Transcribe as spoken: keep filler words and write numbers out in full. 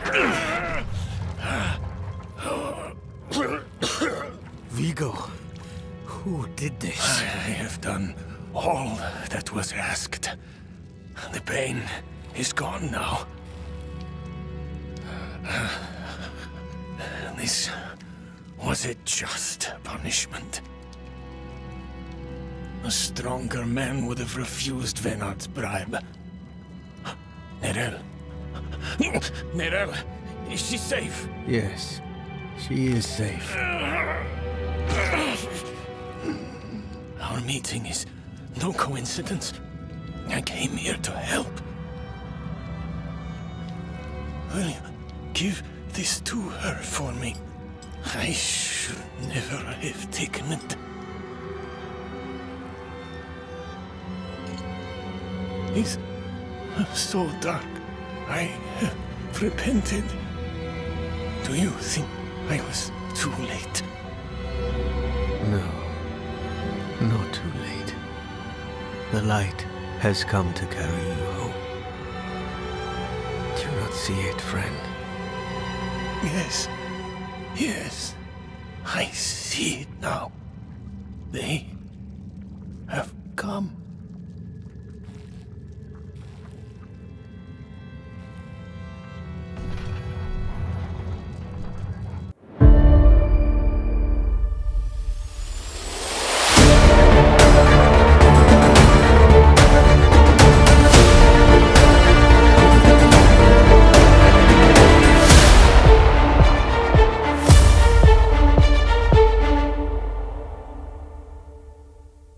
Vigo, who did this? I have done all that was asked. The pain is gone now. This was a just punishment. A stronger man would have refused Venard's bribe. Nerel. Nerel, is she safe? Yes, she is safe. Our meeting is no coincidence. I came here to help. Will you give this to her for me? I should never have taken it. It's so dark. I have repented. Do you think I was too late? No, not too late. The light has come to carry you home. Do you not see it, friend? Yes, yes, I see it now. They have come.